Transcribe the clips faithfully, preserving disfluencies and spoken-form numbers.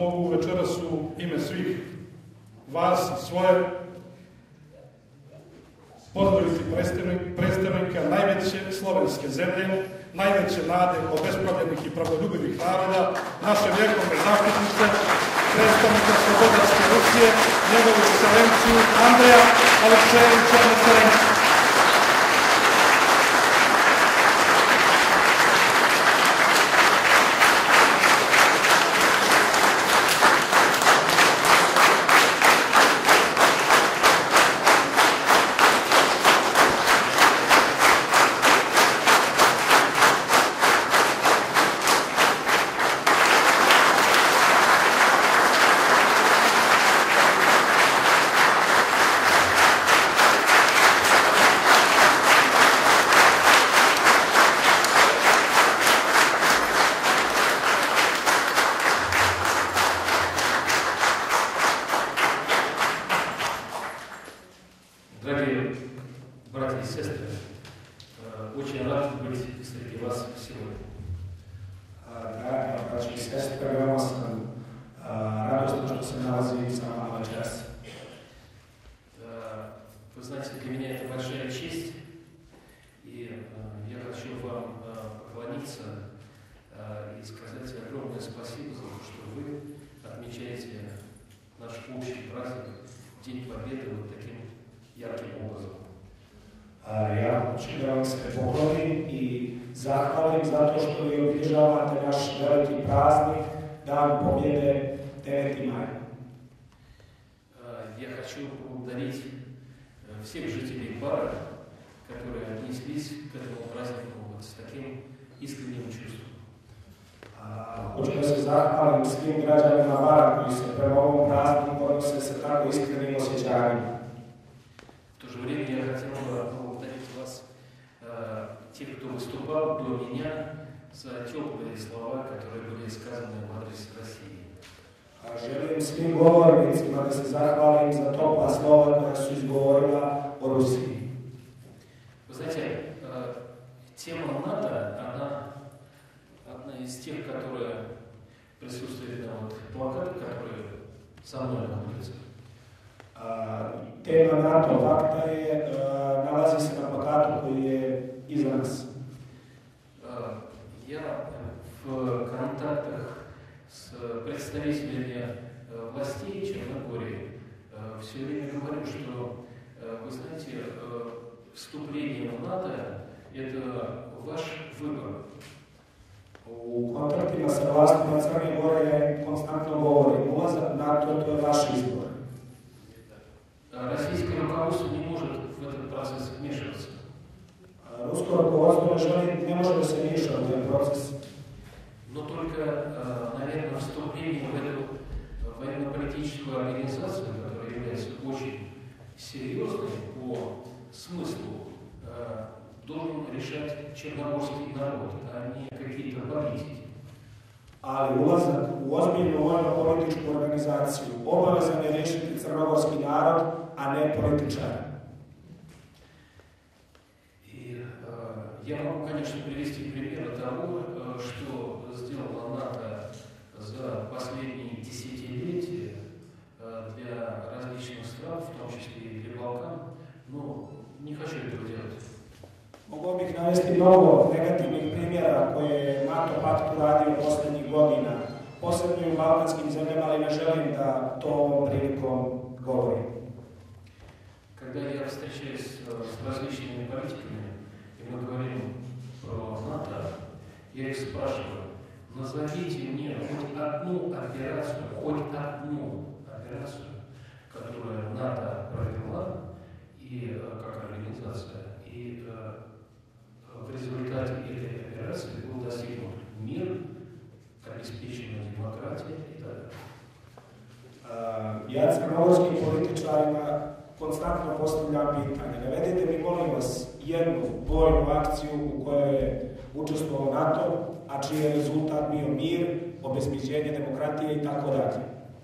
mogu večeras u ime svih vas i svoje pozdraviti predstavnika najveće slovenske zemlje, najveće nade obespravljenih i pravdoljubivih naroda, naše vjekovne zaštitnice, predstavnika slobodarske Rusije, njegovu ekscelenciju Andreja Aleksejevića Macarenka. Дорогие братья и сестры, очень рад быть среди вас сегодня. Дорогие братья и сестры, veoma sam радостно, что se nalazim sa vama večeras. Вы знаете, для меня это большая честь, и я хочу вам поклониться и сказать огромное спасибо за то, что вы отмечаете наш общий праздник, День Победы, вот таким ярkim obrazom. Ja hoću da vam se pohvalim i zahvalim zato što vi obilježavate naš veliki praznik, Dan Pobjede, девятого мая. Я хочу поблагодарить всех жителей Бара, которые отнеслись к этому празднику вот с таким искренним чувством. Hoću da se zahvalim svim građanima Bara koji se prema ovom prazniku odnose sa tako iskrenim osjećanjima. В то же время я хотел бы поблагодарить вас, тех, кто выступал до меня, за теплые слова, которые были сказаны в адрес России. Želim svim govornicima da se zahvalim za topla slova koja su izgovorila o Rusiji. Вы знаете, тема НАТО, она одна из тех, которая присутствует на вот плакате, которые со мной находятся. Tema NATO pakta je, nalazi se na plakatu koji je iza nas. Я в контактах с представителями властей Черногории все время говорю, что, вы знаете, вступление в НАТО – это ваш выбор. U kontaktima sa vlastima Crne Gore ja konstantno govorim, ulazak NATO to je vaš izbor. Российское руководство не может в этот процесс вмешиваться. Rusko rukovodstvo ne želi, ne može da se miješa u taj proces. Но только, наверное, вступление в эту военно-политическую организацию, которая является очень серьезной по смыслу, должен решать черногорский народ, а не какие-то политики. Ali ulazak u ozbiljnu vojno-političku organizaciju obavezan je rešiti crnogorski narod, a ne političari. И э, я могу, конечно, привести примеры того, э, что сделала НАТО за последние десятилетия э, для различных стран, в том числе и для Балкан, но не хочу этого делать. Mogu bih navesti mnogo negativnih primjera koje je NATO pakt uradio poslednjih godina, posebno u balkanskim zemljama, ali ne želim da to ovom prilikom govorim. Когда я встречаюсь с различными политиками, и мы говорим про НАТО, я их спрашиваю, назовите мне хоть одну операцию, хоть одну операцию, которую НАТО провела, и как организация, и в результате этой операции был достигнут мир, обеспечена демократия и так далее. Ja crnogorskim političarima konstantno postavljam pitanje. Navedite mi, molim vas, jednu vojnu akciju u kojoj je učestvovao NATO, a čiji je rezultat bio mir, obezbeđenje demokratije i tako dalje.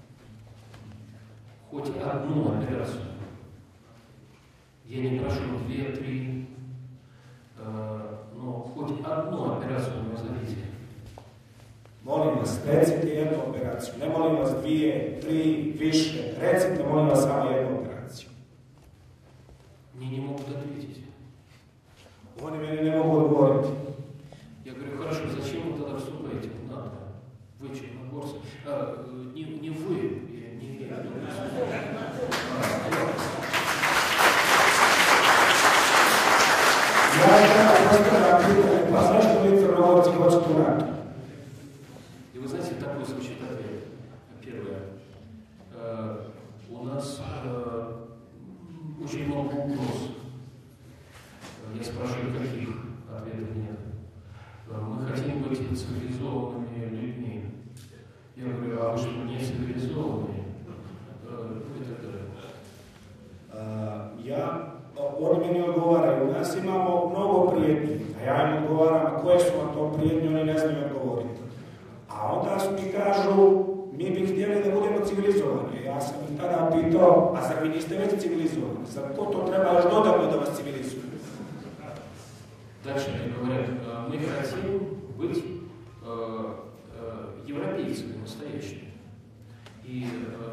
Хоть одну операцию. Я не прошу две, три, но хоть одну операцию назовите. Molim vas, recite jednu jednu operaciju. Ne molim vas dvije, tri, više. Recite, molim vas, samo jednu operaciju. Мне не могут ответить. Oni meni ne mogu odgovoriti. Я говорю, хорошо, зачем вы тогда вступаете в НАТО? Вы черногорцы. А, не, не вы, я не имею в виду. Я просто питаю, а знаешь, что вы черногорцы хотят в НАТО? И вы знаете, такой звучит ответ. Первое. Э, у нас э, очень много угроз. Я спрашиваю, каких? Ответов нет. Мы хотим быть цивилизованными людьми. Я говорю, а вы что, не цивилизованные? И так далее. Ja, oni meni odgovaraju, u nas imamo mnogo prijetnji, a ja im odgovaram, a koje su vam to prijetnje, oni ne znaju odgovoriti. A onda su mi kažu, mi bi htjeli da budemo civilizovani. Ja sam im tada pitao, a zar vi niste već civilizovani? Zar ko to treba još dodatno da vas civilizuje? Дальше они говорят, мы хотим быть э, э, европейцами настоящими. И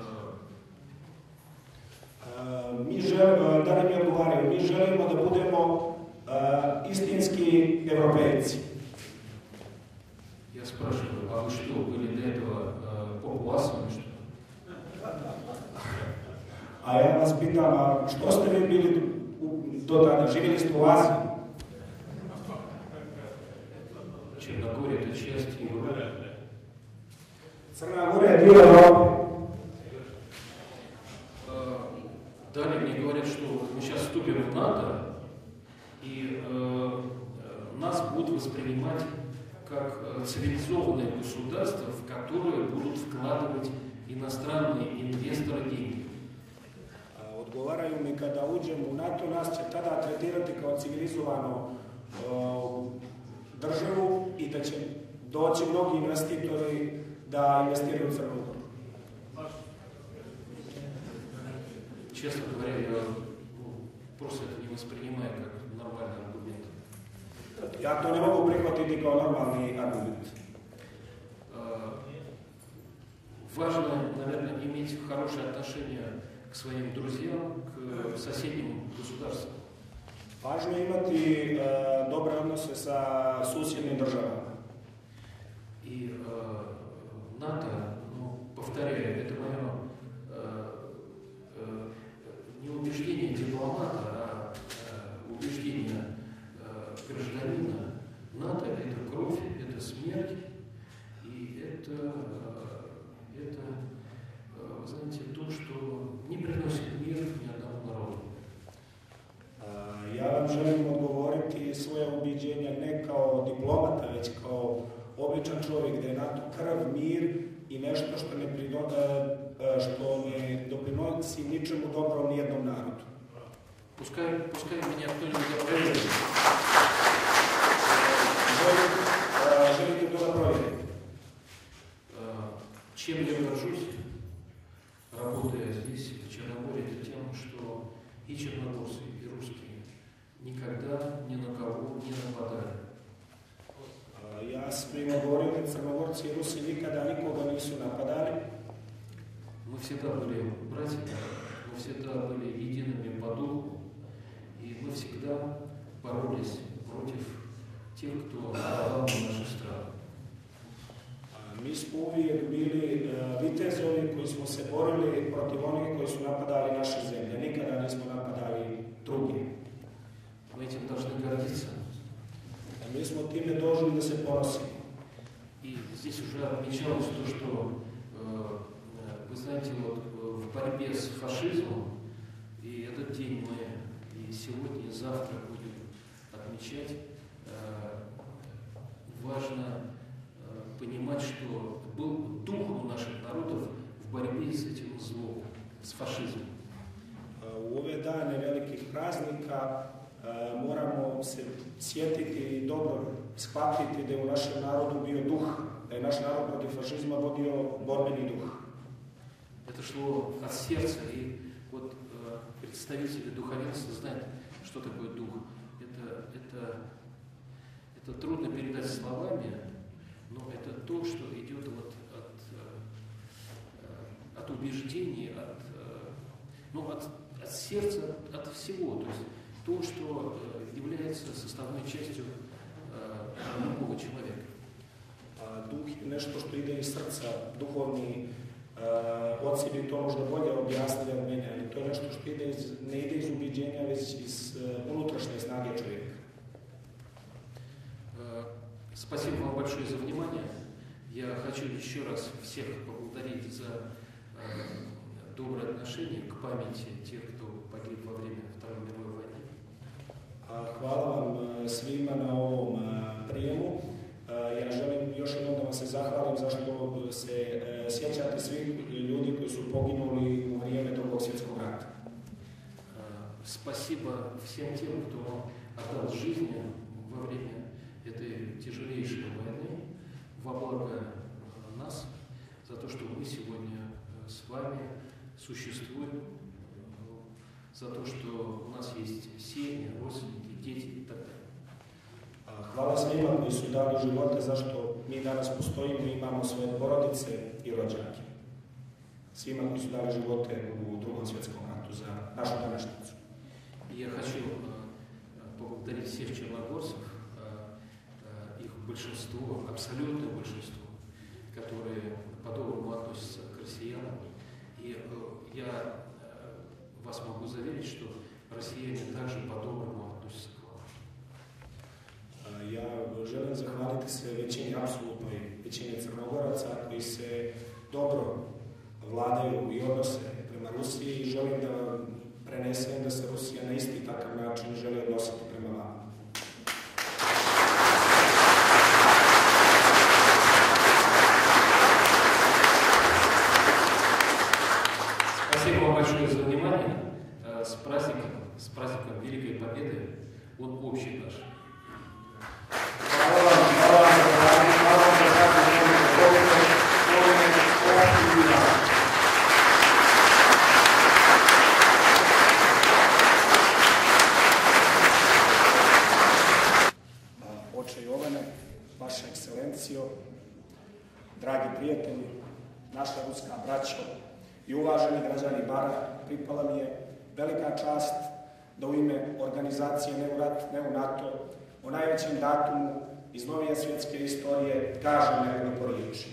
э, mi želimo, da li mi odgovaraju, mi želimo da budemo э, istinski evropejci. Я спрашиваю, а вы что, были до этого э, папуасами, что ли? A ja vas pitam, a što ste vi bili do tada? Živjeli ste u Aziji? Черногория – это часть Европы. Crna Gora je dio Evrope. Далее мне говорят, что мы сейчас вступим в НАТО, и э, нас будут воспринимать как цивилизованное государство, в которое будут вкладывать иностранные инвесторы деньги. Odgovaraju mi kada uđemo u NATO, nas će tada tretirati kao civilizovanu državu i da će doći mnogi investitori da investiraju u Crnu Goru. Честно говоря, я ну, просто это не воспринимаю как нормальный аргумент. Ja to ne mogu prihvatiti kao normalni argument. Важно, наверное, иметь хорошее отношение к своим друзьям, к соседним государствам. Važno je imati uh, dobre odnose sa susjednim državama. И э, НАТО, ну, повторяю, это мое э, э, не убеждение дипломата, а э, убеждение э, гражданина. НАТО – это кровь, это смерть, и это, э, это э, вы знаете, то, что не приносит мир ни одному народу. Ja vam želim odgovoriti svoje ubiđenja ne kao diplomata, već kao običan čovjek, da je NATO krv, mir i nešto što ne, prino, što ne doprinosi ničemu dobrom nijednom narodu. Пускай, пускай меня кто-нибудь опровергнет. Želite to da provjerite? Чем я горжусь, работая здесь, в Черногории, это тем, что и черногорцы, и русские никогда ни на кого не нападали. Ja sam im govorio da Crnogorci i Rusi nikada nikoga nisu napadali. Мы всегда были братьями, мы всегда были едиными по духу, и мы всегда боролись против тех, кто нападал на наши страны. Mi smo uvijek bili uh, vitezovi koji smo se borili protiv onih koji su napadali naše zemlje. Nikada nismo napadali drugi. Мы этим должны гордиться. Mi smo time dužni da se ponosimo. И здесь уже отмечалось то, что, э, вы знаете, вот в борьбе с фашизмом, и этот день мы и сегодня, и завтра будем отмечать, э, важно э, понимать, что был дух у наших народов в борьбе с этим злом, с фашизмом. U ove dane velikih praznika uh, moramo se sjetiti i dobro shvatiti da je u našem narodu bio duh, da je naš narod protiv fašizma vodio borbeni duh. Это шло от сердца, и вот э, представители духовенства знают, что такое дух. Это, это, это трудно передать словами, но это то, что идет вот от, убеждений, от, ну, от, от сердца, от всего. То есть то, что является составной частью любого человека. Duh je nešto što ide iz srca, duhovni uh, oci bi to možda bolje objasnili od mene, ali to je nešto što ide iz, ne ide iz ubiđenja, već iz uh, unutrašnje snage čovjeka. Спасибо вам большое за внимание. Я хочу еще раз всех поблагодарить за э, доброе отношение к памяти тех, кто погиб во время Второй мировой войны. Hvala vam svima na ovom prijemu. Ja želim još jednom da vam se zahvalim zašto se sjećate svih ljudi koji su poginuli u vrijeme Drugog svjetskog rata. Спасибо всем тем, кто отдал жизнь во время этой тяжелейшей войны во благо нас, за то, что мы сегодня с вами существуем, за то, что у нас есть семьи, родственники, дети и так далее. Hvala svima koji su dali živote zašto mi danas postojimo i imamo svoje porodice i rođake. Svima koji su dali živote u Drugom svjetskom ratu za našu današnjicu. Я хочу поблагодарить всех черногорцев, их большинство, абсолютное большинство, которые по-доброму относятся к россиянам. И я вас могу заверить, что россияне также по-доброму относятся к вам. Ja želim zahvaliti se većini, apsolutnoj većini Crnogoraca koji se dobro vladaju i odnose prema Rusiji i želim da vam prenesem da se Rusija na isti takav način želi odnositi prema vama. Спасибо вам большое за внимание. С праздником, с праздником Великой Победы. Он общий наш. Oče Jovane, vaša ekscelencijo, dragi prijatelji, naša ruska braćo i uvaženi građani Bara, pripala mi je velika čast da u ime organizacije Ne u rat, ne u NATO o najvećem datumu iz novije svjetske istorije kažem nekoliko riječi.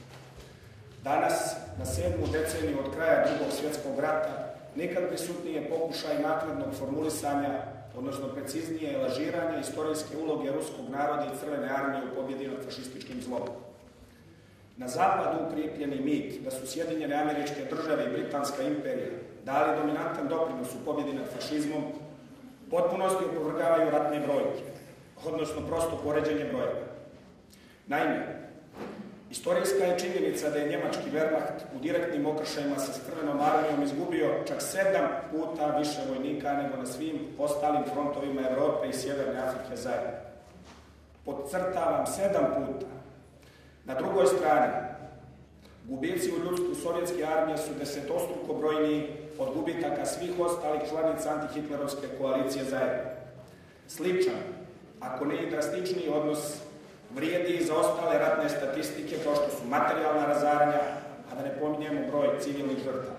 Danas, na sedmu deceniju od kraja Drugog svjetskog rata, nikad prisutnije pokušaj naknadnog formulisanja, odnosno preciznije lažiranja istorijske uloge ruskog naroda i Crvene armije u pobjedi nad fašističkim zlom. Na zapadu ukrijepljeni mit da su Sjedinjene Američke Države i Britanska imperija dali dominantan doprinos u pobjedi nad fašizmom, potpunosti opovrgavaju ratne brojke, odnosno prosto poređenje brojeva. Naime, istorijska je činjenica da je njemački Wehrmacht u direktnim okršajima sa Crvenom armijom izgubio čak sedam puta više vojnika nego na svim ostalim frontovima Evrope i Sjeverne Afrike zajedno. Podcrtavam, sedam puta. Na drugoj strani, gubici u ljudstvu sovjetske armije su desetostruko brojniji od gubitaka svih ostalih članica antihitlerovske koalicije zajedno. Sličan, ako ne i drastičniji odnos, vrijedi i za ostale ratne statistike kao što su materijalna razaranja, a da ne pominjemo broj civilnih žrtava.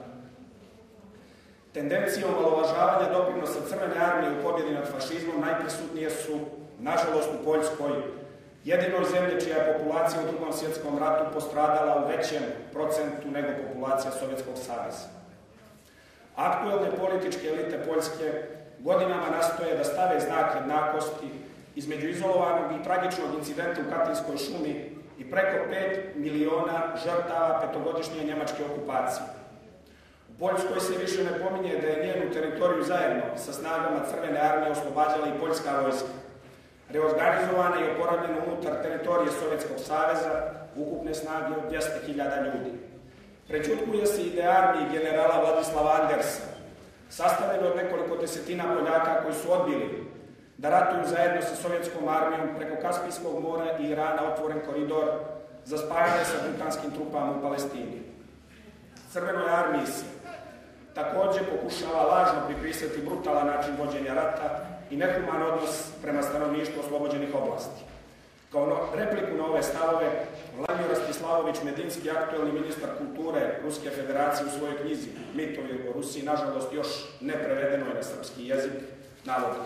Tendencije omalovažavanja doprinosa Crvene armije u pobjedi nad fašizmom najprisutnije su, nažalost, u Poljskoj, jedinoj zemlji čija je populacija u Drugom svjetskom ratu postradala u većem procentu nego populacija Sovjetskog saveza. Aktuelne političke elite Poljske godinama nastoje da stave znak jednakosti između izolovanog i tragičnog incidenta u Katinskoj šumi i preko pet miliona žrtava petogodišnje njemačke okupacije. U Poljskoj se više ne pominje da je njenu teritoriju zajedno sa snagama Crvene armije oslobađala i poljska vojska, reorganizovana i oporavljena unutar teritorije Sovjetskog saveza ukupne snage od dvjesto hiljada ljudi. Prećutkuje se ide armiji generala Vladislava Andersa, sastavljeno od nekoliko desetina Poljaka koji su odbili da ratuju zajedno sa sovjetskom armijom preko Kaspijskog mora i Irana otvoren koridor za spajanje sa britanskim trupama u Palestini. Crvenoj armiji se također pokušava lažno pripisati brutalan način vođenja rata i nehuman odnos prema stanovništvu oslobođenih oblasti. Kao repliku na ove stavove, Vladimir Rastislavović Medinski, aktuelni ministar kulture Ruske federacije, u svojoj knjizi Mitovi o Rusiji, nažalost još ne prevedenoj na srpski jezik, navodi: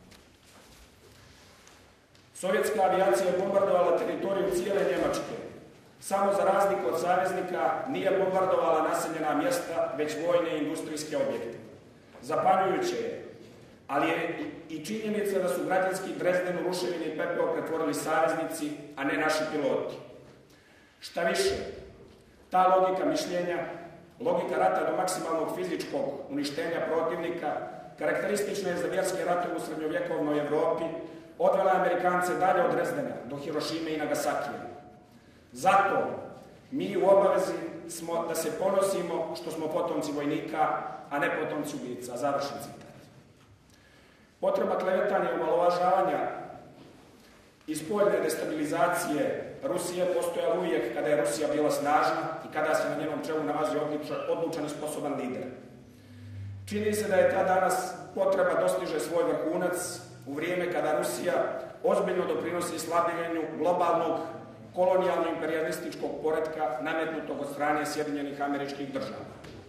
Sovjetska avijacija je bombardovala teritoriju cijele Njemačke. Samo za razliku od saveznika nije bombardovala naseljena mjesta, već vojne i industrijske objekte. Zapanjujuće je, ali je i činjenica da su građanski Drezden u ruševine i pepeo pretvorili saveznici, a ne naši piloti. Šta više, ta logika mišljenja, logika rata do maksimalnog fizičkog uništenja protivnika, karakteristična je za vjerske ratove u srednjovjekovnoj Evropi, odvela Amerikance dalje od Drezdena do Hirošime i Nagasakija. Zato mi u obavezi smo da se ponosimo što smo potomci vojnika, a ne potomci ubica. Završen citat. Potreba klevetanja i omalovažavanja i spoljne destabilizacije Rusije postojala uvijek kada je Rusija bila snažna i kada se na njenom čelu nalazio odlučan i sposoban lider. Čini se da je ta danas potreba dostiže svoj vrhunac u vrijeme kada Rusija ozbiljno doprinosi slabljenju globalnog kolonijalno-imperialističkog poretka nametnutog od strane Sjedinjenih Američkih Država.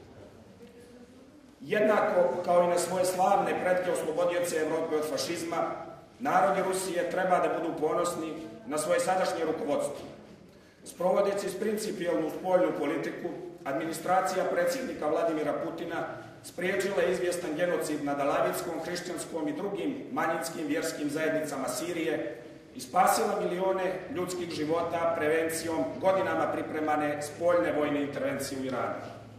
Jednako kao i na svoje slavne pretke oslobodioce Evrope od fašizma, narodi Rusije treba da budu ponosni na svoje sadašnje rukovodstvo. Sprovodeći principijelnu spoljnu politiku, administracija predsjednika Vladimira Putina spriječila je izvjestan genocid nad alavitskom, hrišćanskom i drugim manjinskim vjerskim zajednicama Sirije i spasila milione ljudskih života prevencijom godinama pripremane spoljne vojne intervencije u Iranu.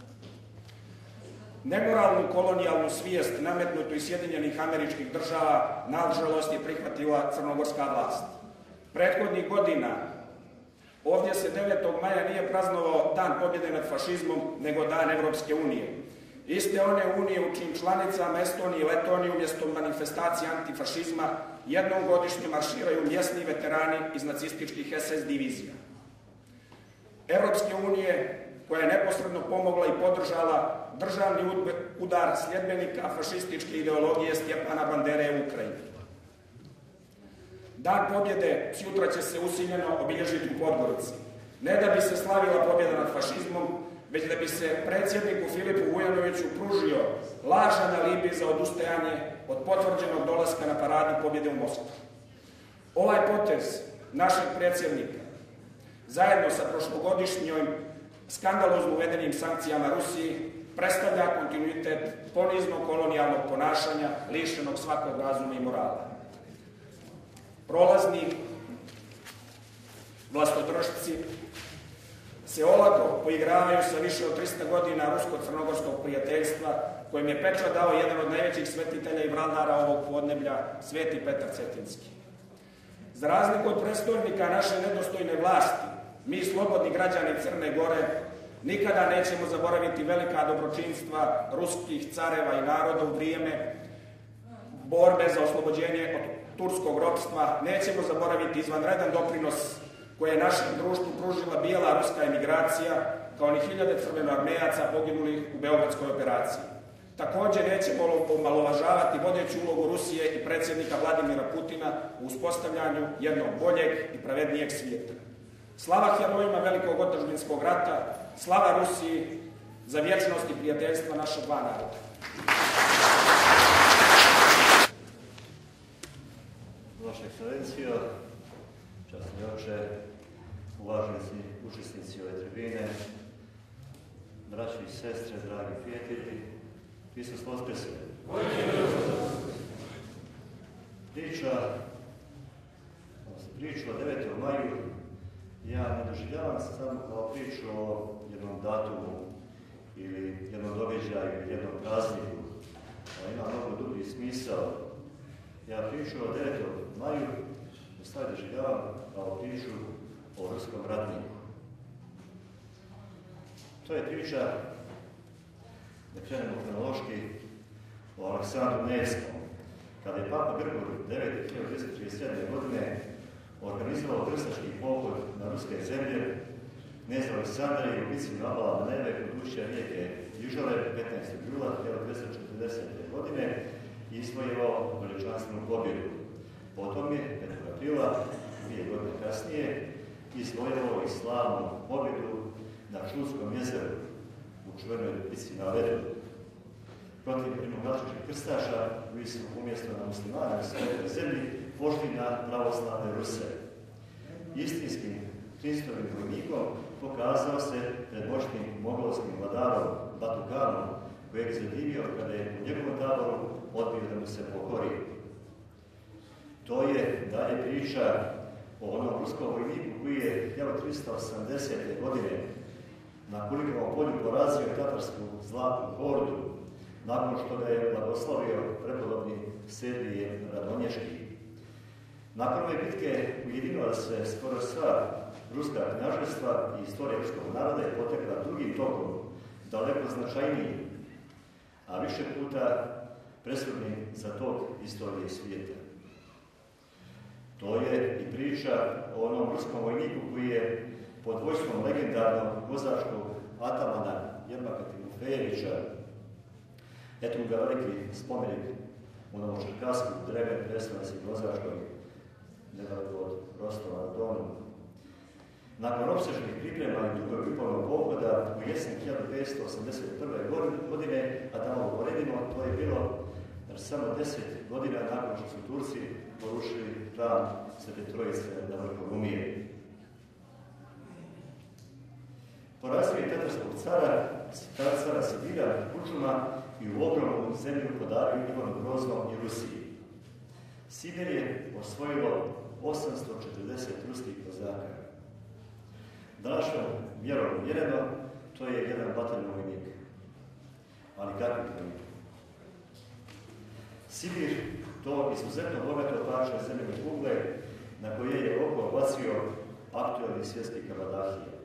Nemoralnu kolonijalnu svijest nametnutu iz Sjedinjenih Američkih Država nažalost je prihvatila crnogorska vlast. Prethodnih godina ovdje se devetog maja nije praznovao Dan pobjede nad fašizmom, nego Dan Evropske unije. Iste one unije u čijim članicama Estoniji i Letoniji umjesto manifestacije antifašizma jednom godišnje marširaju mjesni veterani iz nacističkih es es divizija. Evropske unije koja je neposredno pomogla i podržala državni udar sljedbenika fašističke ideologije Stjepana Bandere u Ukrajini. Dan pobjede sutra će se usiljeno obilježiti u Podgorici. Ne da bi se slavila pobjeda nad fašizmom, već da bi se predsjedniku Filipu Vujanoviću pružio lažan alibi za odustajanje od potvrđenog dolaska na paradu pobjede u Moskvu. Ovaj potez našeg predsjednika, zajedno sa prošlogodišnjom skandalozno uvedenim sankcijama Rusiji, predstavlja kontinuitet poniznog kolonijalnog ponašanja, lišenog svakog razuma i morala. Prolazni vlastodržci se olako poigravaju sa više od trista godina rusko-crnogorskog prijateljstva, kojem je pečat dao jedan od najvećih svetitelja i vladara ovog podneblja, Sveti Petar Cetinski. Za razliku od predstavnika naše nedostojne vlasti, mi, slobodni građani Crne Gore, nikada nećemo zaboraviti velika dobročinstva ruskih careva i naroda u vrijeme borbe za oslobođenje od turskog ropstva. Nećemo zaboraviti izvanredan doprinos koje je našem društvu pružila bijela ruska emigracija, kao ni hiljade crvenoarmejaca poginulih u Beogradskoj operaciji. Također nećemo omalovažavati vodeću ulogu Rusije i predsjednika Vladimira Putina u uspostavljanju jednog boljeg i pravednijeg svijeta. Slava herojima velikog otadžbinskog rata, slava Rusiji, za vječnost i prijateljstva naša dva naroda. Vaša ekscelencijo, časni oče, uvaženi učesnici ove tribine, braći i sestre, dragi prijatelji, Isus Voskrese. Priča, priču o devetom maju ja ne doživljavam samo kao priču o jednom datumu ili jednom događaju ili jednom prazniku, ali ima mnogo dublji smisao. Ja priču o devetom maju dosta doživljavam kao priču o ruskom ratniku. To je priča, da krenemo kronološki, o Aleksandru Nevskom, kada je Papa Grgur devete hiljade devetsto trideset sedme. godine organizovao krstaški pohod na ruske zemlje, knez Aleksandra i u bici Nabala na neve kod ušća rijeke Ižale petnaestog jula hiljade devetsto četrdesete. godine i izvojevao veličanstvenu pobjedu. Potom je petog aprila dvije godine kasnije izvojevao i slavnu pobjedu na Čulskom jezeru u čuvenoj bitci na Ledu protiv rimokatoličkih krstaša koji su umjesto na muslimane u svojoj zemlji pošli na pravoslavne Ruse. Istinskim Hristovim vojnikom pokazao se pred moćnim mogolskim vladarom Batukanom, kojeg je zadivio kada je u njegovom taboru odbio da mu se pokori. To je dalje priča o onom ruskom vojniku koji je hiljadu trista osamdesete. godine na Kulikovom polju porazio tatarsku zlatnu hordu nakon što ga je blagoslovio prepodobni Sergije Radonješki. Nakon ove bitke ujedinila se skoro sva ruska knjaževstva i istorija ruskog naroda je potekla drugim tokom, daleko značajniji, a više puta presudni za tok istorije svijeta. To je i priča o onom ruskom vojniku koji je pod vojstvom legendarnog vozačkog atamana Jermaka Timofejevića, eto ga veliki spomenik u Novočerkasku, dreven prestonici vozačkoj, nedaleko od Rostova na Donu. Nakon opsežnih priprema i dugog upornog pohoda u jesen hiljadu petsto osamdeset prve. godine, a da ovo poredimo, to je bilo samo deset godina nakon što su Turci porušili hram Svete Trojice na vrhu Rumije. Porazio je tatarskog cara, cara Sibira, Kučuma i u ogromnu zemlju podario Ivanu Groznom i Rusiji. Sibir je osvojilo osamsto četrdeset ruskih kozaka. Današnjom mjerom mjereno, to je jedan bataljon vojnik. Ali kakvi vojnik? Sibir, to izuzetno bogato plaćene zemljene kugle na koje je oko bacio aktualni svjetski kabadahija.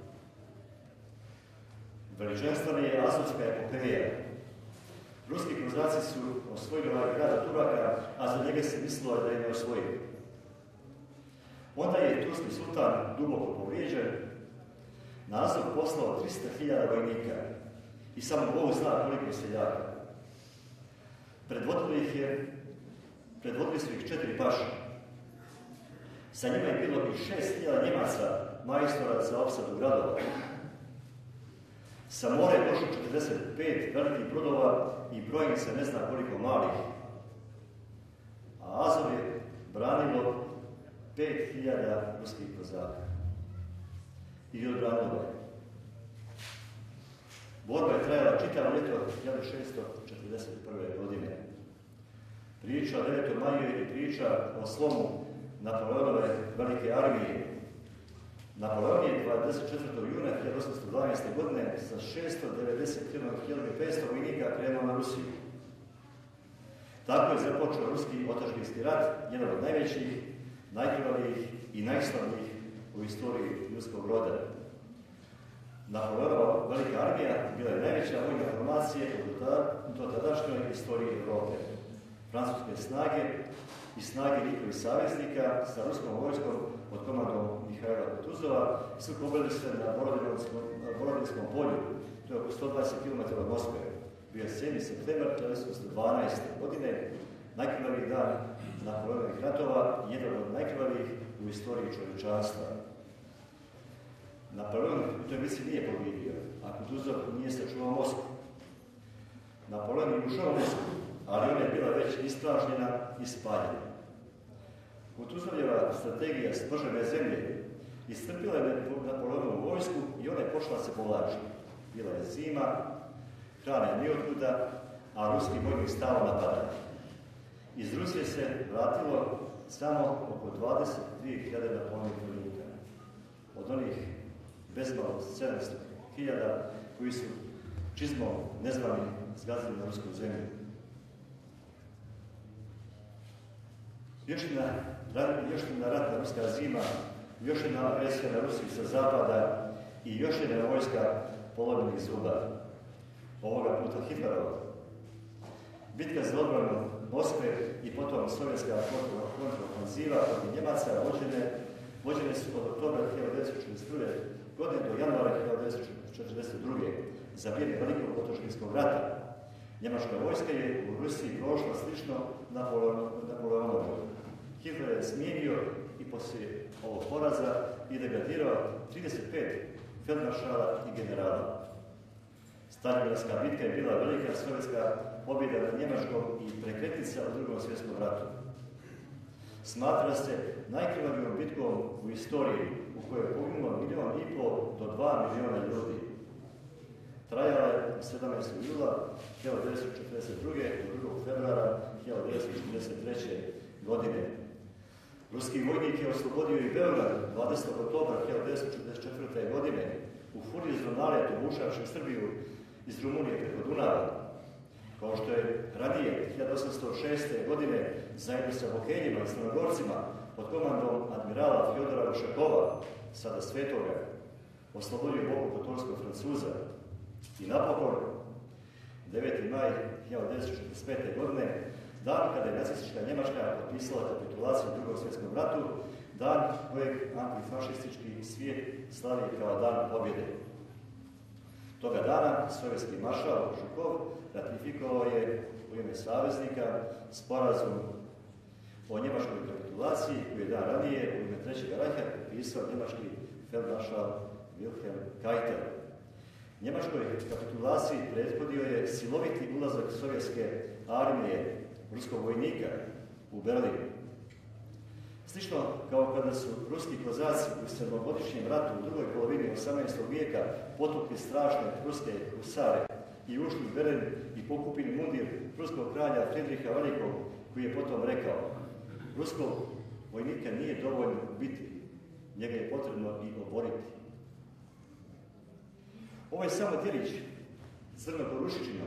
Veličanstvena je Azovska epopeja. Ruski kozaci su osvojili ovaj grad od Turaka, a za njega se mislilo da je ne osvojili. Onda je turski sultan duboko povrijeđen, na Azov poslao trista hiljada vojnika i samo Bog zna koliko seljaka. Predvodili ih je, predvodili su ih četiri paše. Sa njima je bilo i šest hiljada Njemaca, majstora za opsadu gradova. Sa more je došlo četrdeset pet velikih brodova i brojim se ne zna koliko malih. A Azov je branilo pet hiljada ruskih kozaka. I odbranilo je. Borba je trajala čitavo ljeto hiljadu šeststo četrdeset prve. godine. Priča o devetom maju je priča o slomu Napoleonove velike armije. Napoleon je dvadeset četvrtog juna hiljadu osamsto dvanaeste. godine sa šesto devedeset hiljada petsto vojnika krenuo na Rusiju. Tako je započeo ruski otadžbinski rat, jedan od najvećih, najkrvavijih i najslavnijih u istoriji ljudskog roda. Napoleonova velika armija bila je najveća vojna formacija u dotadašnjoj istoriji Evrope. Francuske snage i snage njihovih saveznika sa ruskom vojskom pod komandom Mihajla Kutuzova su pobili se na Borodinskom polju, to je oko sto dvadeset kilometara od Moskve. Bio je sedmi septembar hiljadu osamsto dvanaeste. godine, najkrvaviji dan Napoleonovih ratova i jedan od najkrvavijih u istoriji čovječanstva. Napoleon u toj bitci nije pobjedio, a Kutuzov nije sačuvao Moskvu. Napoleon je ušao u Moskvu, ali ona je bila već ispražnjena i spaljena. Kutuzovljeva strategija spržene zemlje iscrpila je Napoleonovu vojsku i ona je počela se povlačiti. Bila je zima, hrane nije otkuda, a ruski vojnik stalo napada. Iz Rusije se vratilo samo oko dvadeset dvije hiljade Napoleonovih vojnika. Od onih bezmalo sedamsto hiljada koji su čizmom nezvani zgazili na rusku zemlju. Još jedna, još jedna ratna ruska zima, još jedna agresija na Rusiju sa zapada i još jedna vojska polomljenih zuba. Ovoga puta Hitlerova. Bitka za odbranu Moskve i potom sovjetska kontrofanziva protiv Njemaca vođene, vođene su od oktobra hiljadu devetsto četrdeset prve. godine do januara hiljadu devetsto četrdeset druge. za vrijeme velikog otočkinskog rata. Njemačka vojska je u Rusiji prošla slično Napoleonovu. Hitler je smijenio i poslije ovog poraza i degradirao trideset pet feldmaršala i generala. Stalinogradska bitka je bila velika sovjetska pobjeda nad Njemačkom i prekretnica u drugom svjetskom ratu. Smatra se najkrvavijom bitkom u istoriji u kojoj je poginulo milijon i pol do dva miliona ljudi. Trajala je od sedamnaestog jula hiljadu devetsto četrdeset druge do drugog februara hiljadu devetsto četrdeset treće. godine. Ruski vojnik je oslobodio i Beograd dvadesetog oktobra hiljadu devetsto četrdeset četvrte. godine u furioznom naletu bušavši Srbiju iz Rumunije preko Dunava. Kao što je ranije hiljadu osamsto šeste. godine zajedno sa Bokeljima i Crnogorcima pod komandom admirala Fjodora Ušakova, sada svetoga, oslobodio Boku Kotorskog Francuza. I napokon, deveti maj hiljadu devetsto četrdeset pete. godine, dan kada je nacistička Njemačka potpisala kapitulaciju u drugom svjetskom ratu, dan kojeg antifašistički svijet slavi kao dan pobjede. Toga dana sovjetski maršal Žukov ratifikovao je u ime saveznika sporazum o njemačkoj kapitulaciji koji je dan ranije u ime Trećeg rajha potpisao njemački feldmaršal Wilhelm Keitel. Njemačkoj kapitulaciji prethodio je siloviti ulazak sovjetske armije ruskog vojnika u Berlin. Slično kao kada su ruski kozaci u sedmogodišnjem ratu u drugoj polovini osamnaestog vijeka potukli strašne ruske husare i ušli u Berlin i pokupili mundir ruskog kralja Friedricha Velikog, koji je potom rekao: ruskog vojnika nije dovoljno biti, njega je potrebno i oboriti. Ovo je samo djelić crnogorušičina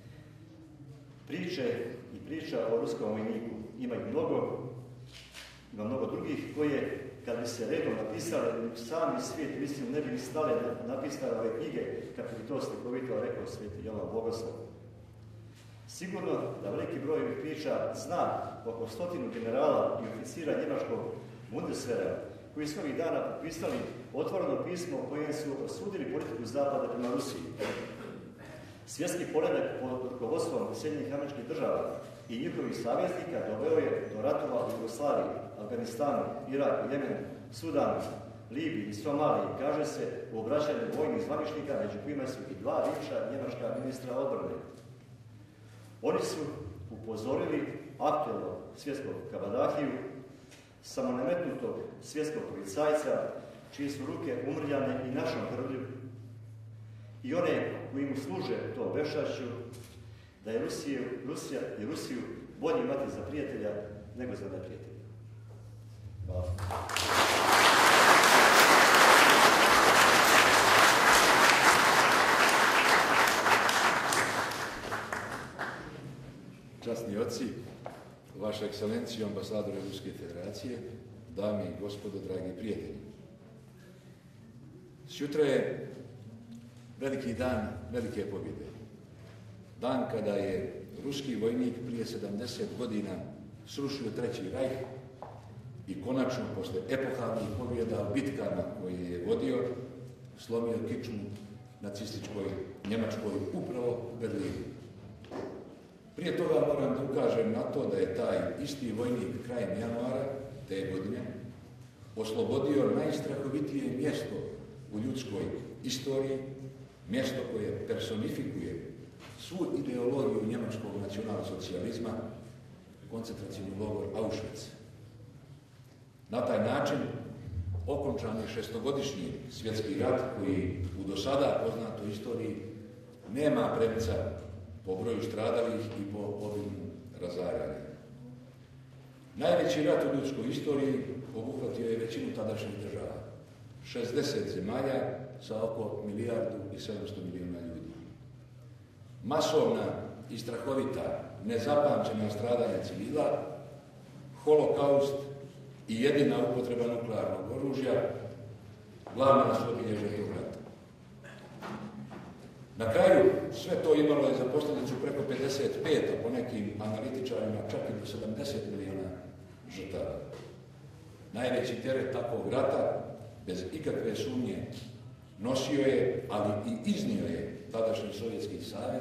priče i priča o ruskom vojniku. Ima i mnogo, ima mnogo drugih koje, kad bi se redom napisali, sami svijet, mislim, ne bi ni stale napisali ove knjige, kako bi to slikovito rekao sveti Jovan Bogoslav. Sigurno da veliki broj ovih priča zna oko stotinu generala i oficira njemačkog Bundeswehra, koji su ovih dana potpisali otvoreno pismo kojem su osudili politiku Zapada prema Rusiji. Svjetski poredak pod rukovodstvom Sjedinjenih Američkih Država i njihovih saveznika doveo je do ratova u Jugoslaviji, Afganistanu, Iraku, Jemenu, Sudanu, Libiji i Somaliji, kaže se u obraćanju vojnih zvaničnika, među kojima su i dva bivša njemačka ministra odbrane. Oni su upozorili aktualnog svjetskog kabadahiju, samonametnutog svjetskog policajca, čije su ruke umrljane i našom krvlju, i one koji mu služe to bešašću, da je Rusiju, Rusija i Rusiju bolje imati za prijatelja nego za neprijatelja. Hvala. Časni oci, Vaša ekscelencijo, ambasadore Ruske federacije, dame i gospodo, dragi prijatelji. Sjutra je veliki dan velike pobjede. Dan kada je ruski vojnik prije sedamdeset godina srušio Treći rajh i konačno, posle epohalnih pobjeda u bitkama koje je vodio, slomio kičmu nacističkoj Njemačkoj upravo u Berlinu. Prije toga moram da ukažem na to da je taj isti vojnik krajem januara te godine oslobodio najstrahovitije mjesto u ljudskoj istoriji, mjesto koje personifikuje svu ideologiju njemačkog nacionalsocijalizma, koncentracijni logor Auschwitz. Na taj način okončan je šestogodišnji svjetski rat koji u do sada poznatoj istoriji nema premca po broju stradalih i po obimu razaranja. Najveći rat u ljudskoj istoriji obuhvatio je većinu tadašnjih država. šezdeset zemalja sa oko milijardu i sedamsto milijuna ljudi. Masovna i strahovita, nezapamćena stradanja civila, holokaust i jedina upotreba nuklearnog oružja glavna su obilježja tog rata. Na kraju sve to imalo je za posljedicu preko pedeset pet, a po nekim analitičarima čak i do sedamdeset milijuna žrtava. Najveći teret takvog rata, bez ikakve sumnje, nosio je, ali i iznio je tadašnji Sovjetski savez,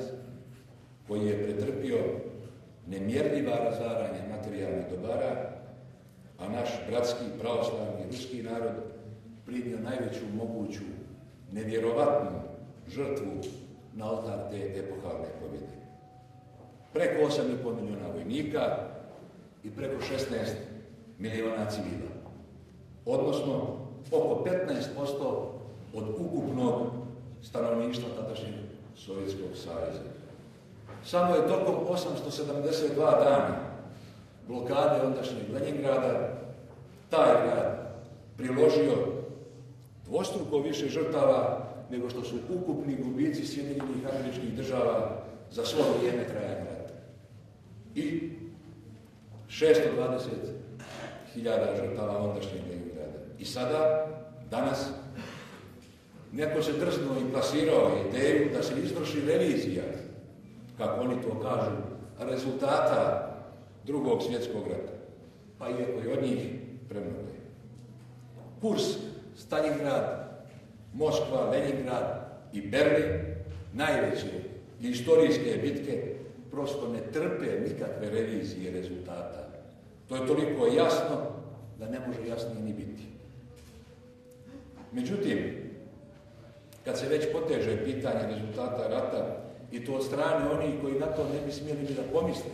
koji je pretrpio nemjerljiva razaranja materijalnih dobara, a naš bratski, pravoslavni, ruski narod primio najveću moguću, nevjerovatnu žrtvu na oltar te epohalne pobjede. Preko osam i pol milijuna vojnika i preko šesnaest milijuna civila. Odnosno, oko petnaest posto od ukupnog stanovništva tadašnjeg Sovjetskog saveza. Samo je tokom osamsto sedamdeset dva dana blokade ondašnjeg Leningrada taj grad priložio dvostruko više žrtava nego što su ukupni gubici Sjedinjenih Američkih Država za svo vrijeme trajanja rata. I šesto dvadeset hiljada žrtava ondašnjeg Leningrada. I sada, danas, neko se drznuo i plasirao ideju da se izvrši revizija, kako oni to kažu, rezultata Drugog svjetskog rata. Pa iako je od njih premnogo je. Kursk, Stalingrad, Moskva, Leningrad i Berlin, najveće historijske bitke, prosto ne trpe nikakve revizije rezultata. To je toliko jasno da ne može jasnije ni biti. Međutim, kad se već poteže pitanje rezultata rata, i to od strane onih koji na to ne bi smjeli ni da pomisle,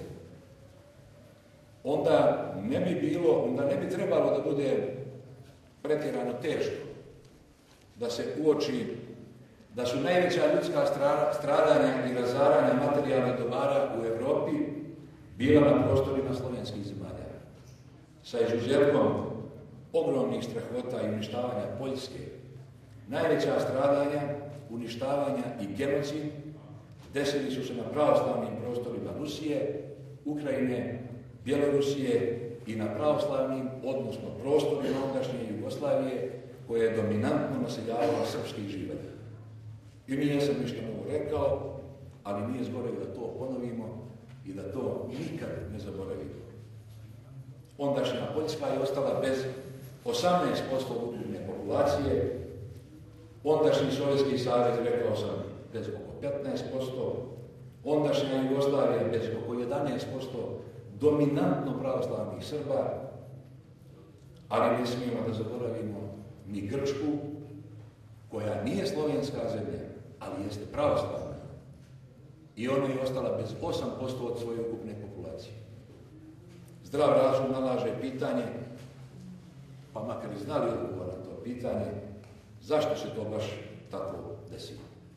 onda ne bi bilo, onda ne bi trebalo da bude pretjerano teško da se uoči da su najveća ljudska stradanja i razaranja materijalnih dobara u Europi bila na prostorima slovenskih zemalja. Sa izuzetkom ogromnih strahota i uništavanja Poljske, najveća stradanja, uništavanja i genocid desili su se na pravoslavnim prostorima Rusije, Ukrajine, Bjelorusije i na pravoslavnim, odnosno prostorima ondašnje Jugoslavije, koje je dominantno naseljavala srpski živalj. I mi jesam ništa novo rekao, ali nije zgoreg da to ponovimo i da to nikad ne zaboravimo. Ondašnja Poljska je ostala bez osamnaest posto ukupne populacije, ondašnji Sovjetski savez, rekao sam, bez oko petnaest posto, ondašnja Jugoslavija bez oko jedanaest posto dominantno pravoslavnih Srba, ali ne smijemo da zaboravimo ni Grčku, koja nije slovenska zemlja, ali jeste pravoslavna. I ona je ostala bez osam posto od svoje ukupne populacije. Zdrav razum nalaže pitanje, pa makar i znali odgovor na to pitanje, zašto se to baš tako desilo.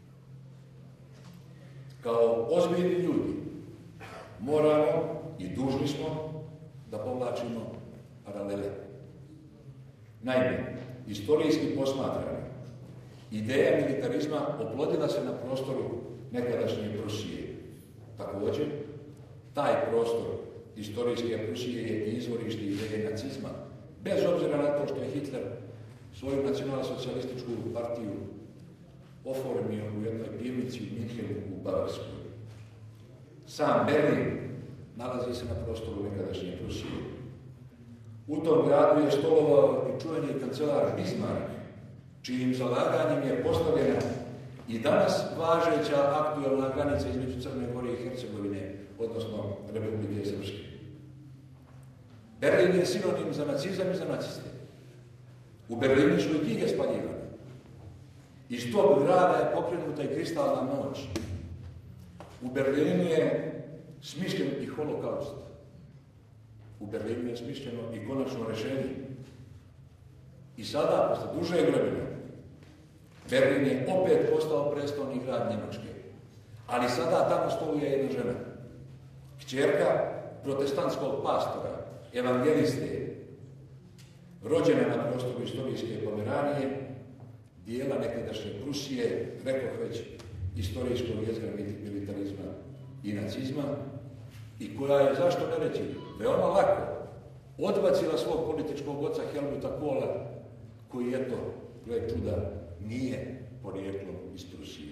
Kao ozbiljni ljudi moramo i dužni smo da povlačimo paralele. Naime, istorijski posmatrano, ideja militarizma oplodila se na prostoru nekadašnje Prusije. Također, taj prostor istorijske Prusije je izvorište ideje nacizma, bez obzira na to što je Hitler svoju nacionalsocijalističku partiju oformio u jednoj pivnici u Minhenu u Bavarskoj. Sam Berlin nalazi se na prostoru nekadašnje Prusije. U tom gradu je stolovao i čuveni kancelar Bismarck, čijim zalaganjem je postavljena i danas važeća aktualna granica između Crne Gore i Hercegovine, odnosno Republike Srpske. Berlin je sinonim za nacizam i za naciste. U Berlinu su i knjige spaljivane. Iz tog grada je pokrenuta i kristalna noć. U Berlinu je smišljen i holokaust. U Berlinu je smišljeno i konačno rešenje. I sada, posle dužeg vremena, Berlin je opet postao prestolni grad Njemačke. Ali sada tamo stoluje jedna žena. Kćerka protestantskog pastora, evangeliste, rođena na prostoru istorijske Pomeranije, dijela nekadašnje Prusije, rekoh već, istorijskog jezgra militarizma i nacizma, i koja je, zašto ne reći, veoma lako odbacila svog političkog oca Helmuta Kohla, koji, eto, gle čuda, nije porijeklom iz Prusije.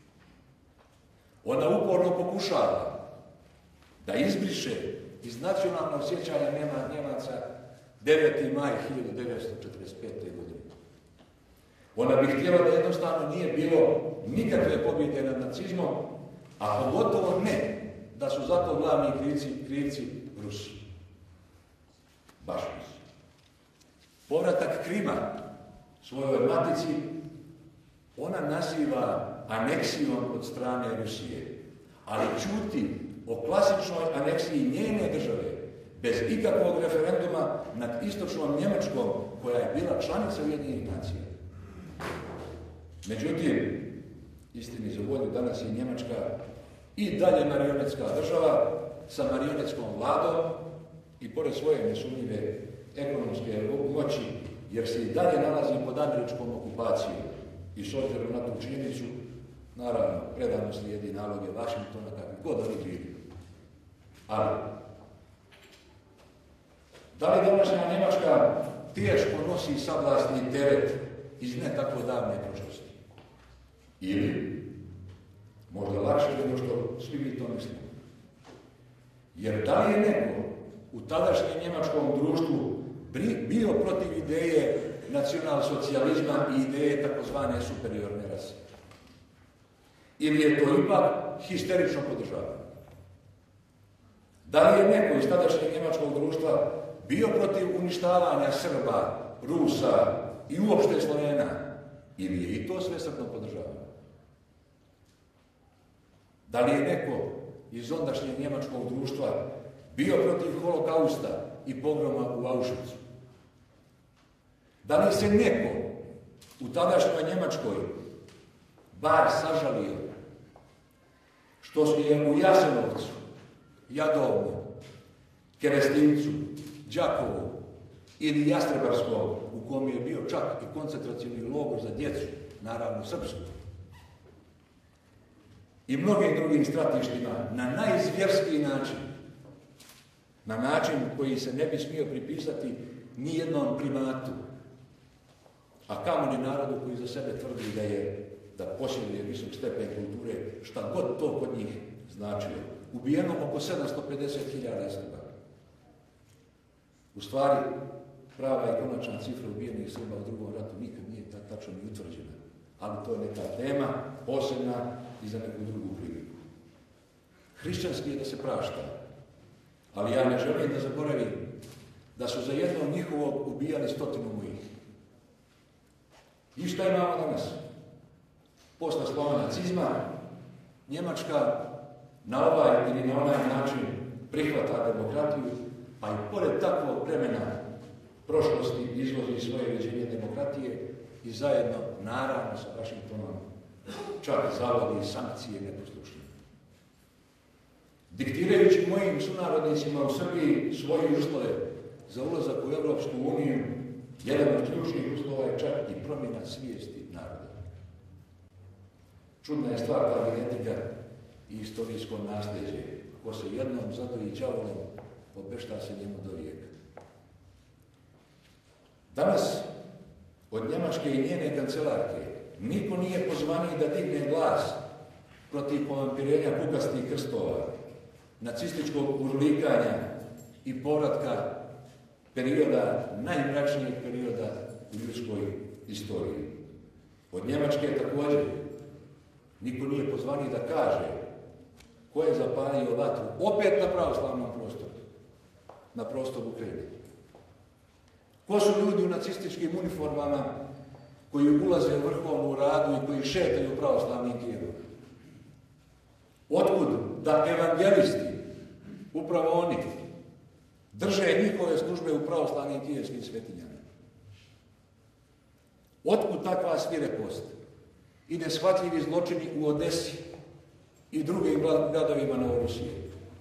Ona uporno pokušava da izbriše iz nacionalnog sjećanja Njemaca deveti maj hiljadu devetsto četrdeset pete. godine. Ona bi htjela da jednostavno nije bilo nikakve pobjede nad nacizmom, a pogotovo ne da su zato glavni krivci, krivci Rusi. Baš Rusi. povratak Krima svojoj matici ona naziva aneksijom od strane Rusije, ali čuti o klasičnoj aneksiji njene države bez ikakvog referenduma nad istočnom Njemačkom koja je bila članica Ujedinjenih nacija. Međutim, istini za volju, danas je Njemačka i dalje marionetska država sa marionetskom vladom i pored svoje nesumnjive ekonomske moći, jer se i dalje nalazi pod američkom okupacijom i s obzirom na tu činjenicu, naravno, predano slijedi naloge Vašingtona kakvi god oni bili. Ali, da li današnja Njemačka teško nosi savlasni teret iz ne tako davne prošlosti? Ili, možda lakše nego što svi mi to mislimo. Jer da li je neko u tadašnjem njemačkom društvu bio protiv ideje nacionalsocijalizma i ideje takozvane superiorne rase? Ili je to ipak histerično podržavanje? Da li je neko iz tadašnjeg njemačkog društva bio protiv uništavanja Srba, Rusa i uopšte Slovena? Ili je i to svesrdno podržavanje? Da li je neko iz ondašnjeg njemačkog društva bio protiv holokausta i pogroma u Auschwitzu? Da li se neko u tadašnjoj Njemačkoj bar sažalio što je u Jasenovcu, Jadovnu, Kerestincu, Đakovu ili Jastrebarskom, u kom je bio čak i koncentracioni logor za djecu, naravno srpsku, i mnogim drugim stratištima na najzvjerskiji način, na način koji se ne bi smio pripisati ni jednom primatu, a kamoli narodu koji za sebe tvrdi da je, da posjeduje visok stepen kulture, šta god to kod njih značilo. Ubijeno oko sedamsto pedeset hiljada Srba. U stvari, prava i konačna cifra ubijenih Srba u drugom ratu nikad nije tačno ni utvrđena. Ali to je neka tema posebna i za neku drugu priliku. Hrišćanski je da se prašta, ali ja ne želim da zaboravim da su za jednog njihovog ubijali stotinu mojih. I šta imamo danas? Posle slova nacizma, Njemačka na ovaj ili na onaj način prihvata demokratiju, pa i pored takvog vremena prošlosti izvozi svoje viđenje demokratije i zajedno, naravno, sa Vašingtonom čak zavodi sankcije neposlušne. Diktirajući mojim sunarodnicima u Srbiji svoje uslove za ulazak u Evropsku uniju, jedan od ključnih uslova je čak i promjena svijesti naroda. Čudna je stvar ta genetika i istorijsko nasljeđe. Ko se jednom zadoji đavolom, obešta se njemu do vijeka. Danas od Njemačke i njene kancelarke niko nije pozvaniji da digne glas protiv povampirenja kukastih krstova, nacističkog urlikanja i povratka perioda, najmračnijeg perioda u ljudskoj istoriji. Od Njemačke također niko nije pozvaniji da kaže ko je zapalio vatru opet na pravoslavnom prostoru, na prostoru Ukrajine. Ko su ljudi u nacističkim uniformama koji ulaze u vrhovnu radu i koji šetaju pravoslavnim Kijevom? Otkud da evangelisti, upravo oni, drže njihove službe u pravoslavnim kijevskim svetinjama? Otkud takva svirepost i neshvatljivi zločini u Odesi i drugim gradovima Novorusije?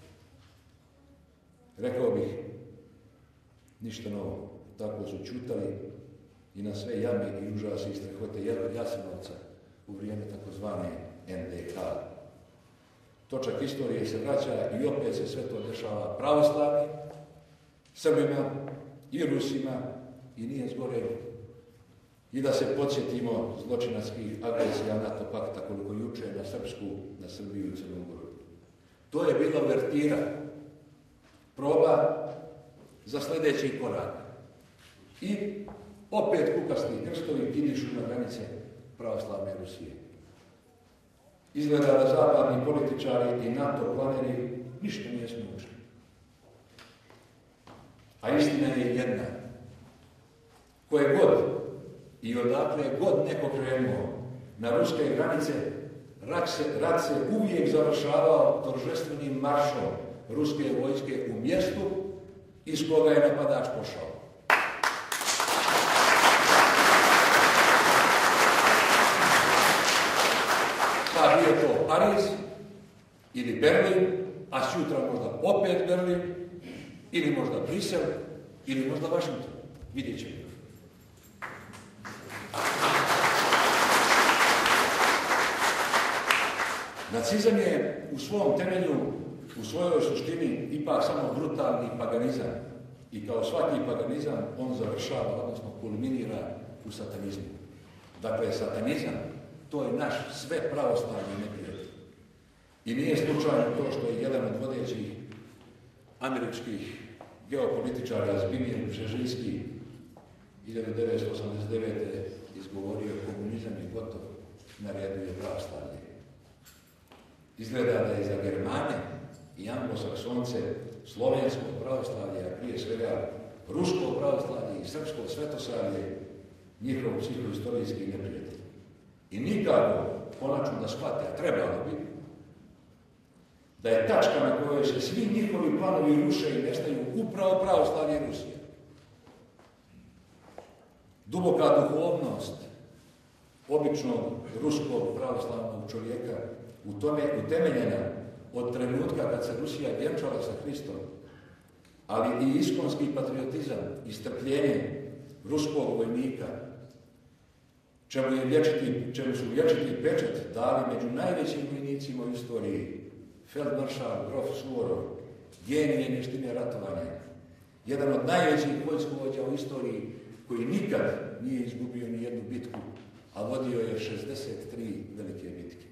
Rekao bih, ništa novo. Tako su čutali i na sve jame i užase i strahote Jasenovca u vrijeme takozvane en de ha. Točak istorije se vraća i opet se sve to dešava pravoslavnim, Srbima i Rusima i nije zgore i da se podsjetimo zločinačkih agresija NATO pakta koliko juče na Srpsku, na Srbiju i Crnu Goru. To je bila uvertira, proba za sljedeći korak. I opet kukasti krstovi kidišu na granice pravoslavne Rusije. Izgleda da zapadni političari i NATO planeri ništa nije smučili. A istina je jedna. koje god i odakle god neko krenuo na ruske granice, rat se, rat se uvijek završavao торжественim maršom ruske vojske u mjestu iz koga je napadač pošao. Pa bio to Pariz ili Berlin, a sutra možda opet Berlin, ili možda Brisel, ili možda Washington. Vidjet ćemo. Nacizam je u svom temelju, u svojoj suštini, ipak samo brutalni paganizam. I kao svaki paganizam, on završava, odnosno kulminira u satanizmu. Dakle, satanizam, to je naš sve pravoslavni neprijatelj. I nije slučajno to što je jedan od vodećih američkih geopolitičara Zbigniew Brzezinski hiljadu devetsto osamdeset devete izgovorio komunizam i gotov, na redu je pravoslavlje. Izgleda da je za Germane i anglosaksonce slovensko pravoslavlje, a prije svega rusko pravoslavlje i srpsko svetosavlje njihov psihoistorijski neprijatelj. I nikako konačno da shvate, a trebalo bi, da je tačka na kojoj se svi njihovi planovi ruše i nestaju upravo pravoslavlje Rusije. Duboka duhovnost običnog ruskog pravoslavnog čovjeka u tome utemeljena od trenutka kad se Rusija vjenčala sa Hristom, ali i iskonski patriotizam i strpljenje ruskog vojnika, čemu, je vječiti, čemu su vječiti pečat dali među najvećim vojnicima u istoriji feldmaršal grof Suvorov, genije vještine ratovanja, jedan od najvećih vojskovođa u istoriji koji nikad nije izgubio ni jednu bitku, a vodio je šezdeset tri velike bitke.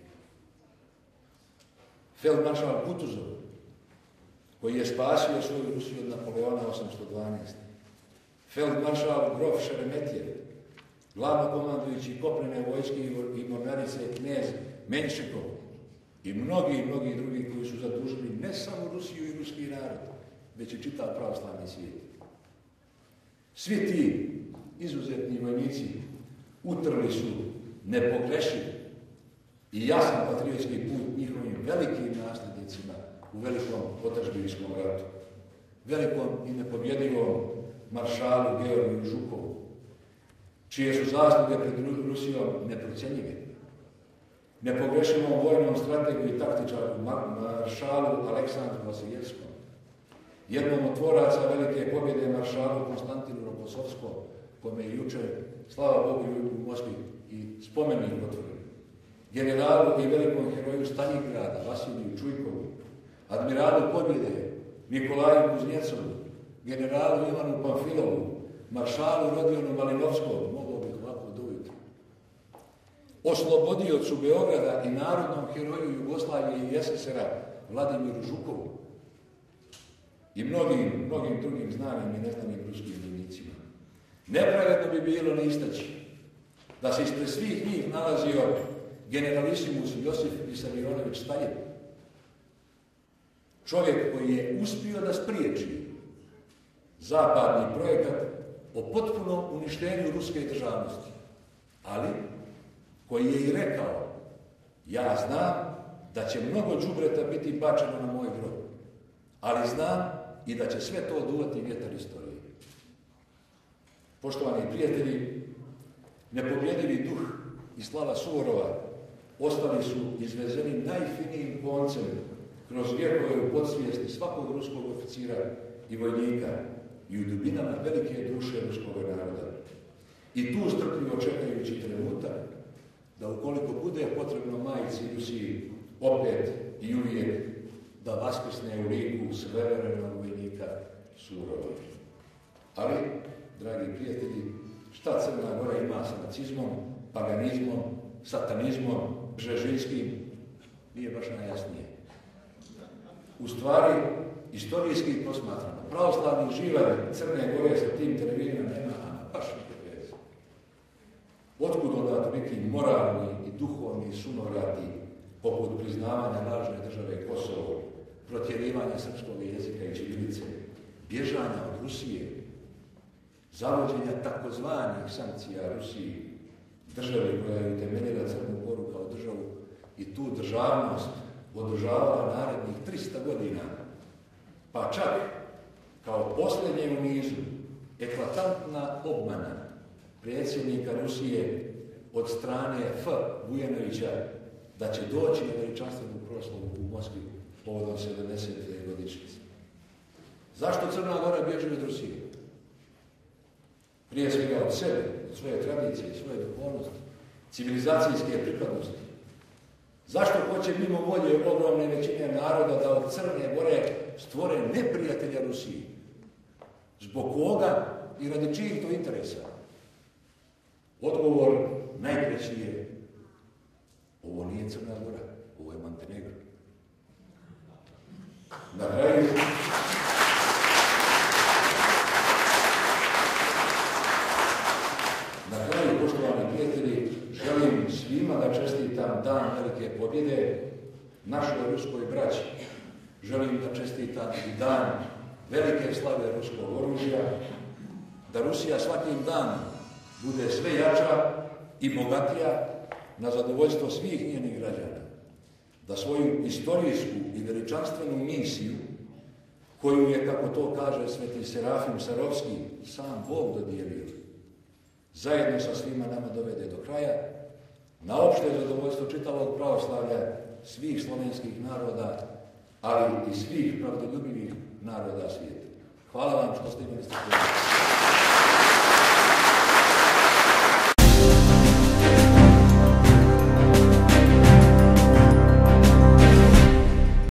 Feldmaršal Kutuzov, koji je spasio svoju Rusiju od Napoleona osamsto dvanaest. Feldmaršal grof Šeremetjev, glavno komandujući kopnene vojske i mornarice knez Menšikov i mnogi i mnogi drugi koji su zadužili ne samo Rusiju i ruski narod, već i čitav pravoslavni svijet. Svi ti izuzetni vojnici utrli su nepogrešiv i jasan patriotski put njihovim velikim nasljednicima u velikom otadžbinskom ratu, velikom i nepobjedivom maršalu Georgiju Žukovu, čije su zasluge pred Rusijom neprocjenjive, nepogrešivom vojnom strategu i taktičaru maršalu Aleksandru Vasiljevskom, jednom od tvoraca velike pobjede maršalu Konstantinu Rokossovskom, kome je jučer, slava Bogu, u Moskvi i spomenik otvoren, generalu i velikom heroju Stalingrada Vasiliju Čujkovu, admiralu pobjede Nikolaju Kuznjecovu, generalu Ivanu Pamfilovu, maršalu Rodionu Malinovskom, mogao bih ovako do ujutru, oslobodiocu Beograda i narodnom heroju Jugoslavije i es es er a Vladimiru Žukovu i mnogim, mnogim drugim znanim i neznanim ruskim vojnicima. Nepravedno bi bilo ne istaći da se ispred svih njih nalazio generalisimus Josif Vissarionović Stalin, čovjek koji je uspio da spriječi zapadni projekat o potpunom uništenju ruske državnosti, ali koji je i rekao: ja znam da će mnogo đubreta biti bačeno na moj grob, ali znam i da će sve to oduvati vjetar istorije. Poštovani prijatelji, nepobjedivi duh i slava Suvorova ostali su izvezeni najfinijim koncem kroz vjekove u podsvijesti svakog ruskog oficira i vojnika i u dubinama velike duše ruskog naroda. I tu strpljivo čekajući trenutak da ukoliko bude potrebno majici Rusiji opet i uvijek da vaskrsne u liku sveverenog vojnika Suvorova. Ali, dragi prijatelji, šta Crna Gora ima sa nacizmom, paganizmom, satanizmom, Brzezinskim, nije baš najjasnije. U stvari, istorijski posmatrano, pravoslavni živalj Crne Gore sa tim televizijama nema baš nikakve veze. Otkud onda neki moralni i duhovni sunovrati poput priznavanja lažne države Kosovo, protjerivanja srpskog jezika i ćirilice, bježanja od Rusije, zavođenja takozvanih sankcija Rusiji, državi koja je utemeljila Crnu Goru kao državu i tu državnost održavala narednih trista godina, pa čak kao posljednje u nizu eklatantna obmana predsjednika Rusije od strane F. Vujanovića da će doći na veličanstvenu proslavu u Moskvi povodom sedamdesete godišnjice. Zašto Crna Gora bježi od Rusije? Prije svega od sebe, od svoje tradicije, svoje duhovnosti, civilizacijske pripadnosti. Zašto hoće mimo volje ogromne većine naroda da od Crne Gore stvore neprijatelja Rusiji? Zbog koga i radi čijih to interesa? Odgovor najkraći je: ovo nije Crna Gora, ovo je Montenegro. Na kraju, na kraju, poštovani prijatelji, želim svima da čestitam dan velike pobjede našoj ruskoj braći. Želim da čestitam i dan velike slave ruskog oružja, da Rusija svakim danom bude sve jača i bogatija na zadovoljstvo svih njenih građana, da svoju istorijsku i veličanstvenu misiju, koju je, kako to kaže sveti Serafim Sarovski, sam Bog dodijelio, zajedno sa svima nama dovede do kraja, na opšte zadovoljstvo čitavog pravoslavlja svih slovenskih naroda, ali i svih pravdoljubivih naroda svijeta. Hvala vam što ste imali strpljenja.